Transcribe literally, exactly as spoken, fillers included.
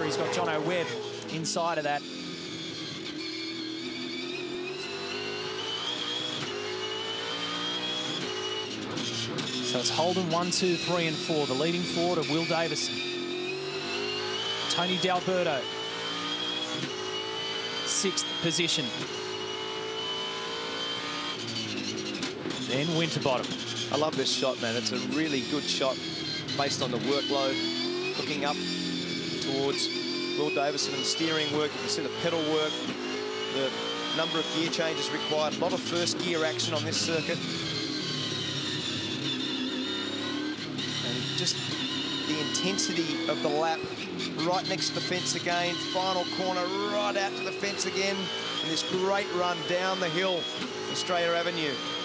He's got Jono Webb inside of that. So it's Holden one, two, three, and four. The leading forward of Will Davison. Tony D'Alberto, sixth position. Then Winterbottom. I love this shot, man. It's a really good shot based on the workload. Looking up towards Will Davison and the steering work. You can see the pedal work, the number of gear changes required. A lot of first gear action on this circuit. And just the intensity of the lap. Right next to the fence again. Final corner, right out to the fence again. And this great run down the hill, Australia Avenue.